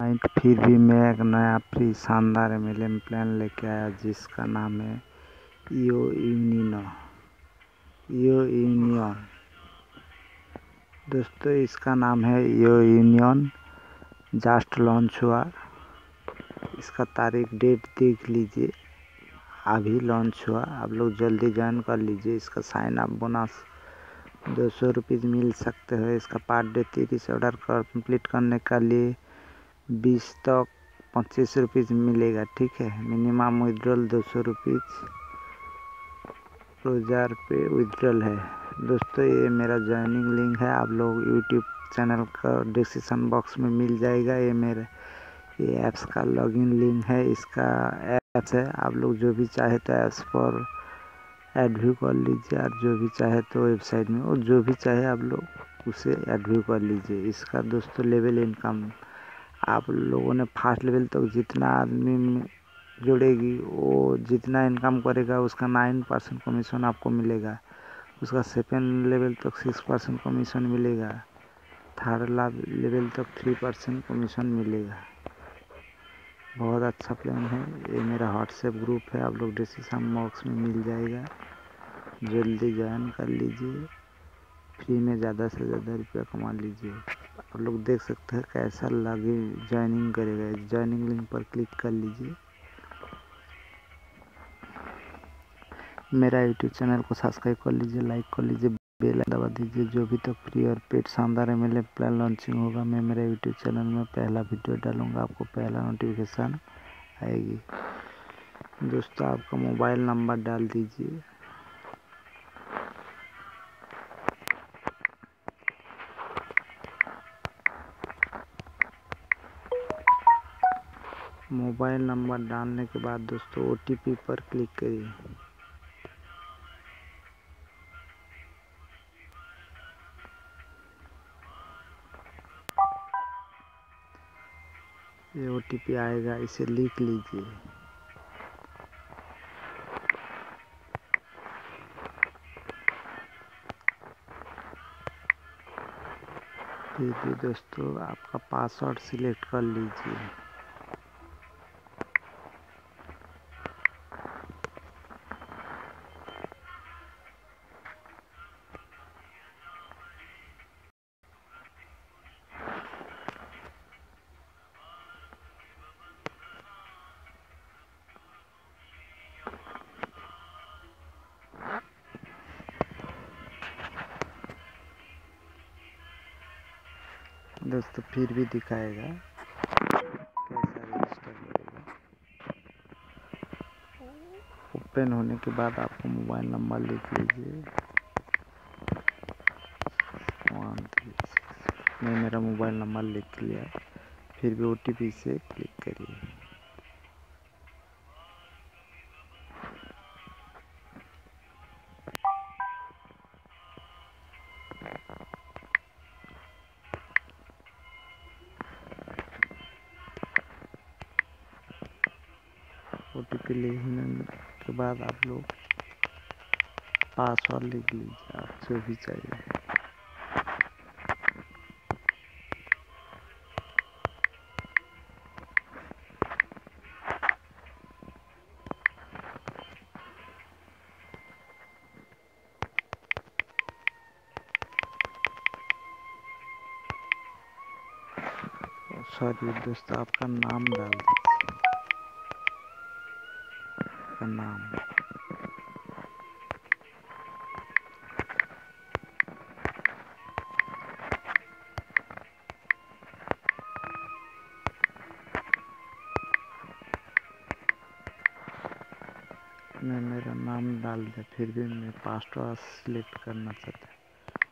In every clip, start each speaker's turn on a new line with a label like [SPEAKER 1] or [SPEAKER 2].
[SPEAKER 1] फिर भी मैं एक नया फ्री शानदार MLM प्लान लेके आया जिसका नाम है Ewo-Union। दोस्तों इसका नाम है Ewo-Union, जस्ट लॉन्च हुआ। इसका तारीख डेट देख लीजिए, अभी लॉन्च हुआ। आप लोग जल्दी ज्वाइन कर लीजिए। इसका साइन अप बोनस 200 रुपीज़ मिल सकते हैं। इसका पर डे 30 ऑर्डर कंप्लीट करने के लिए 20 तक 25 रुपीज़ मिलेगा, ठीक है। Minimum withdrawal 200 rupees Razorpay withdrawal है। दोस्तों ये मेरा ज्वाइनिंग लिंक है, आप लोग यूट्यूब चैनल का डिस्क्रिप्शन बॉक्स में मिल जाएगा। ये ऐप्स का लॉगिन लिंक है, इसका ऐप्स है। आप लोग जो भी चाहे तो ऐप्स पर ऐड भी कर लीजिए, और जो भी चाहे तो वेबसाइट में, और जो भी चाहे आप लोग उसे ऐड भी कर लीजिए। इसका दोस्तों लेवल इनकम आप लोगों ने फर्स्ट लेवल तक जितना आदमी जुड़ेगी वो जितना इनकम करेगा उसका 9% कमीशन आपको मिलेगा। उसका सेकेंड लेवल तक 6% कमीशन मिलेगा। थर्ड लेवल तक 3% कमीशन मिलेगा। बहुत अच्छा प्लान है। ये मेरा व्हाट्सएप ग्रुप है, आप लोग डिस्क्रिप्शन बॉक्स में मिल जाएगा। जल्दी ज्वाइन कर लीजिए, फ्री में ज़्यादा से ज़्यादा रुपया कमा लीजिए। आप लोग देख सकते हैं कैसा लगे ज्वाइनिंग करेगा। ज्वाइनिंग लिंक पर क्लिक कर लीजिए। मेरा यूट्यूब चैनल को सब्सक्राइब कर लीजिए, लाइक कर लीजिए, बेल दबा दीजिए। जो भी तक फ्री और पेड शानदार MLM प्लान लॉन्चिंग होगा, मैं मेरे यूट्यूब चैनल में पहला वीडियो डालूंगा, आपको पहला नोटिफिकेशन आएगी। दोस्तों आपका मोबाइल नंबर डाल दीजिए। मोबाइल नंबर डालने के बाद दोस्तों OTP पर क्लिक करिए। ये OTP आएगा, इसे लिख लीजिए। फिर भी दोस्तों आपका पासवर्ड सिलेक्ट कर लीजिए। दोस्तों फिर भी दिखाएगा कैसा रजिस्टर करेगा। ओपन होने के बाद आपको मोबाइल नंबर लिख लीजिए 136। मैं मेरा मोबाइल नंबर लिख लिया। फिर भी OTP से क्लिक करिए। OTP लिखने के बाद आप लोग पासवर्ड लिख लीजिए, आप जो भी चाहिए। सॉरी दोस्तों, आपका नाम डाल दीजिए। आपका नाम मैं मेरा नाम डाल दिया। फिर भी मैं पासवर्ड सिलेक्ट करना चाहता हूँ।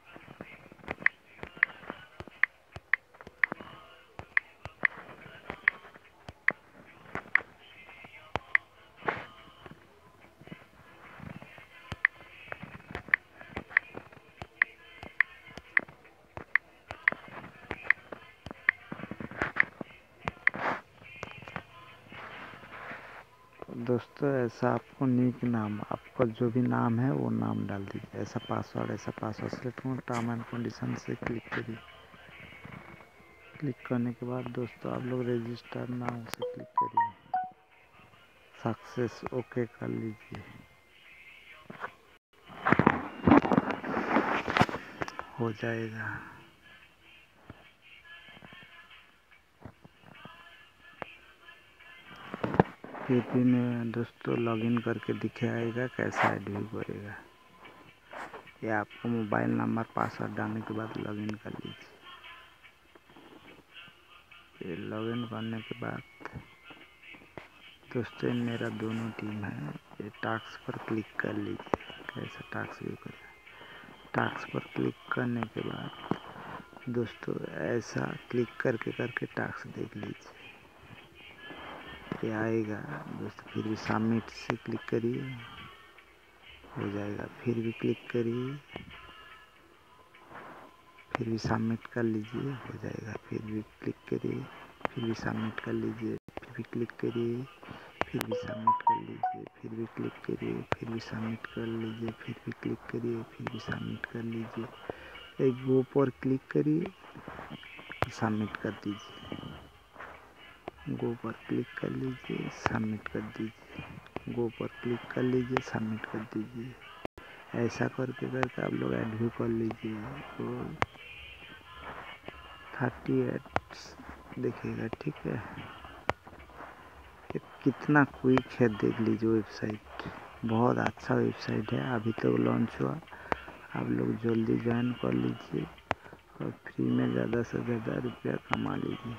[SPEAKER 1] दोस्तों ऐसा आपको नीक नाम, आपका जो भी नाम है वो नाम डाल दीजिए। ऐसा पासवर्ड सेलेक्ट करो, टर्म एंड कंडीशन से क्लिक करिए। क्लिक करने के बाद दोस्तों आप लोग रजिस्टर नाउ से क्लिक करिए, सक्सेस ओके कर लीजिए, हो जाएगा। फिर भी मैं दोस्तों लॉगिन करके दिखाएगा कैसा एडव्यू करेगा। ये आपको मोबाइल नंबर पासवर्ड डालने के बाद लॉगिन कर लीजिए। ये लॉगिन करने के बाद दोस्तों मेरा दोनों टीम है। ये टास्क पर क्लिक कर लीजिए, कैसा टास्क व्यू करेगा। टास्क पर क्लिक करने के बाद दोस्तों ऐसा क्लिक करके टास्क देख लीजिए, ये आएगा दोस्तों। फिर भी सबमिट से क्लिक करिए, हो जाएगा। फिर भी क्लिक करिए, फिर भी सबमिट कर लीजिए, हो जाएगा। फिर भी क्लिक करिए, फिर भी सबमिट कर लीजिए, फिर भी क्लिक करिए, फिर भी सबमिट कर लीजिए, फिर भी क्लिक करिए, फिर भी सबमिट कर लीजिए, फिर भी क्लिक करिए, फिर भी सबमिट कर लीजिए। एक गो पर क्लिक करिए, सबमिट कर दीजिए। गो पर क्लिक कर लीजिए, सबमिट कर दीजिए। गो पर क्लिक कर लीजिए, सबमिट कर दीजिए। ऐसा करके आप लोग एडव्यू कर लीजिए। तो 38 दिखेगा, ठीक है। ये कितना क्विक है देख लीजिए। वेबसाइट बहुत अच्छा वेबसाइट है, अभी तो लॉन्च हुआ। आप लोग जल्दी ज्वाइन कर लीजिए और फ्री में ज़्यादा से ज़्यादा रुपया कमा लीजिए।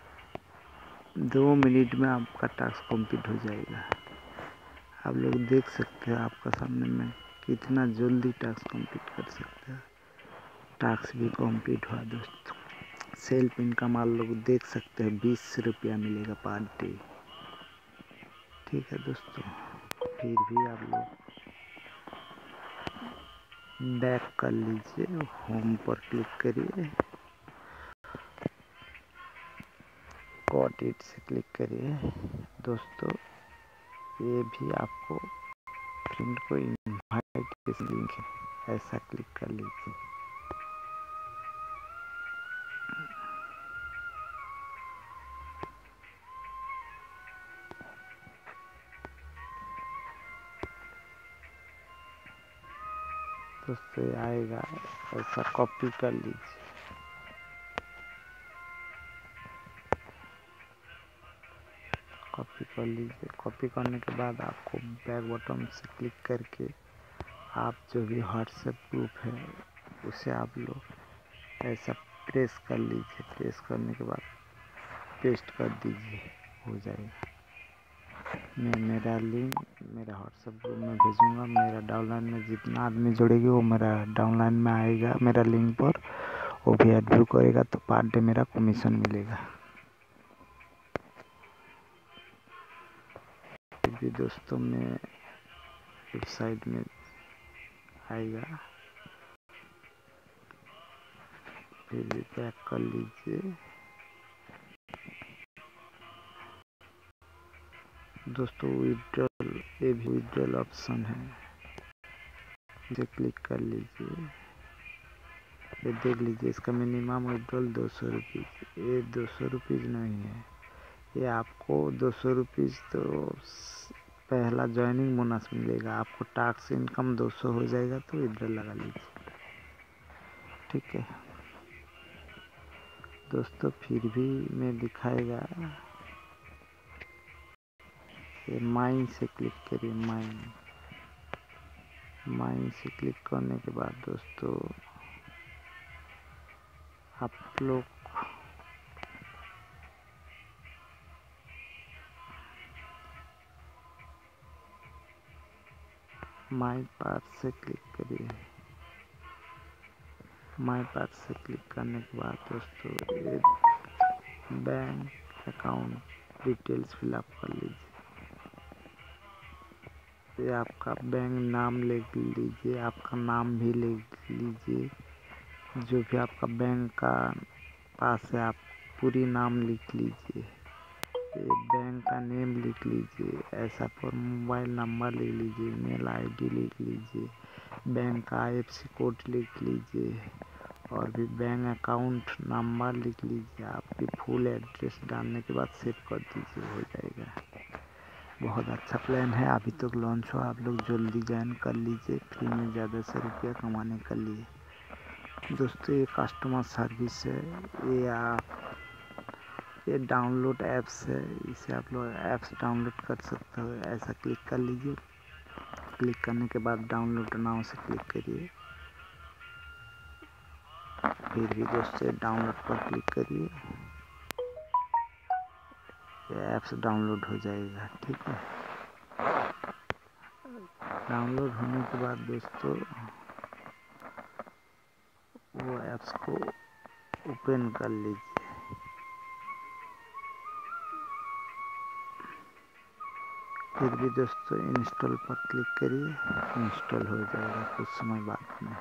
[SPEAKER 1] 2 मिनट में आपका टास्क कंप्लीट हो जाएगा। आप लोग देख सकते हैं आपका सामने में कितना जल्दी टास्क कंप्लीट कर सकते हैं। टास्क भी कंप्लीट हुआ दोस्तों। सेल्फ इनकम आप लोग देख सकते हैं, 20 रुपया मिलेगा पर डे, ठीक है दोस्तों। फिर भी आप लोग बैक कर लीजिए, होम पर क्लिक करिए, गॉट इट से क्लिक करिए दोस्तों। ये भी आपको फ्रेंड को इनवाइट लिंक है, ऐसा क्लिक कर लीजिए। दोस्तों आएगा, ऐसा कॉपी कर लीजिए। कॉपी कर लीजिए। कॉपी करने के बाद आपको बैक बटन से क्लिक करके आप जो भी व्हाट्सएप ग्रुप है उसे आप लोग ऐसा प्रेस कर लीजिए। प्रेस करने के बाद पेस्ट कर दीजिए, हो जाएगा। मैं मेरा लिंक मेरा व्हाट्सएप ग्रुप में भेजूँगा। मेरा डाउनलाइन में जितना आदमी जुड़ेगी वो मेरा डाउनलाइन में आएगा, मेरा लिंक पर। वो भी एडव्यू करेगा तो पर डे मेरा कमीशन मिलेगा। फिर भी दोस्तों मैं वेबसाइट में आएगा, फिर भी बैक कर लीजिए दोस्तों। विथड्रॉल, ये भी विथड्रॉल ऑप्शन है, इसे क्लिक कर लीजिए। ये देख लीजिए, इसका मिनिमम विथड्रॉल 200 रुपीज़। ये 200 रुपीज़ नहीं है, ये आपको 200 रुपीज़ तो पहला ज्वाइनिंग बोनस मिलेगा। आपको टैक्स इनकम 200 हो जाएगा तो विथड्रॉल लगा लीजिए, ठीक है दोस्तों। फिर भी मैं दिखाएगा, ये माइन से क्लिक करिए। माइन से क्लिक करने के बाद दोस्तों आप लोग माई पास से क्लिक करिए। माई पास से क्लिक करने के बाद दोस्तों ये बैंक अकाउंट डिटेल्स फिलअप कर लीजिए। ये आपका बैंक नाम लिख लीजिए, आपका नाम भी लिख लीजिए। जो भी आपका बैंक का पास है आप पूरी नाम लिख लीजिए। ये बैंक का नेम लिख लीजिए, ऐसा पर मोबाइल नंबर लिख लीजिए, ईमेल आईडी लिख लीजिए, बैंक का IFSC कोड लिख लीजिए और भी बैंक अकाउंट नंबर लिख लीजिए। आपकी फुल एड्रेस डालने के बाद सेव कर दीजिए, हो जाएगा। बहुत अच्छा प्लान है, अभी तक लॉन्च हुआ। आप लोग जल्दी ज्वाइन कर लीजिए फ्री में ज़्यादा से रुपया कमाने के लिए। दोस्तों ये कस्टमर सर्विस है, ये डाउनलोड ऐप्स है, इसे आप लोग ऐप्स डाउनलोड कर सकते हो। ऐसा क्लिक कर लीजिए, क्लिक करने के बाद डाउनलोड नाउ से क्लिक करिए। फिर भी दोस्तों डाउनलोड पर क्लिक करिए, ये ऐप्स डाउनलोड हो जाएगा। ठीक है, डाउनलोड होने के बाद दोस्तों वो ऐप्स को ओपन कर लीजिए। फिर भी दोस्तों इंस्टॉल पर क्लिक करिए, इंस्टॉल हो जाएगा कुछ समय बाद में।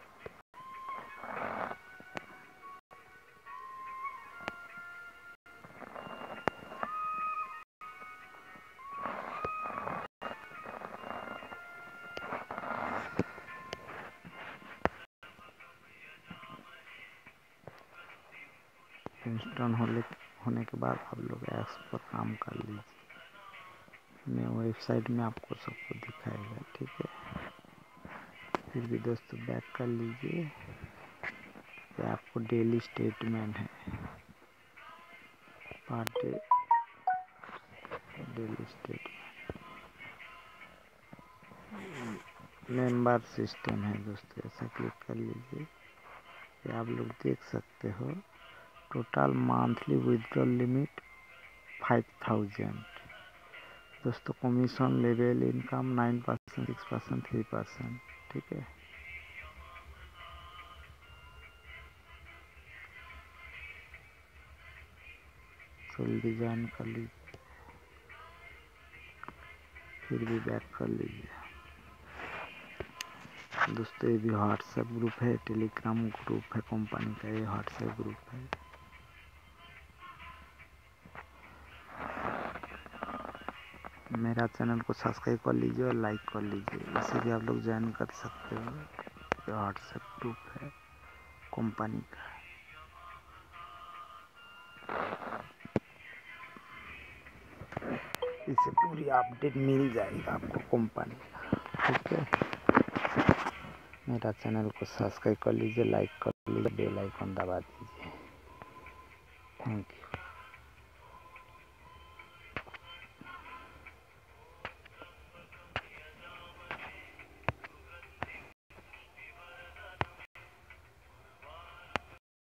[SPEAKER 1] इंस्टॉल होने के बाद आप लोग ऐप्स पर काम कर लीजिए। मैं वेबसाइट में आपको सबको दिखाएगा। ठीक है, फिर भी दोस्तों बैक कर लीजिए। ये आपको डेली स्टेटमेंट है, per day daily statement, member system है दोस्तों। ऐसा क्लिक कर लीजिए, ये आप लोग देख सकते हो। टोटल मंथली विथड्रॉल लिमिट 5000 दोस्तों। Commission level income 9%, 6%, 3%। ठीक है, जल्दी ज्वाइन कर लीजिए। फिर भी बैक कर लीजिए। दोस्तों ये भी व्हाट्सएप ग्रुप है, टेलीग्राम ग्रुप है कंपनी का, ये व्हाट्सएप ग्रुप है। मेरा चैनल को सब्सक्राइब कर लीजिए और लाइक कर लीजिए, इसे भी आप लोग ज्वाइन कर सकते हो। ये व्हाट्सएप ग्रुप है कंपनी का। इससे पूरी अपडेट मिल जाएगा आपको कंपनी का। ठीक है, मेरा चैनल को सब्सक्राइब कर लीजिए, लाइक कर लीजिए, बेल आइकन दबा दीजिए। Thank you.